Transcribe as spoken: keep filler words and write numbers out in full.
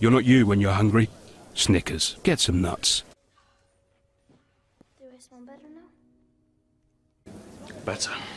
You're not you when you're hungry. Snickers. Get some nuts. Do I smell better now? Better.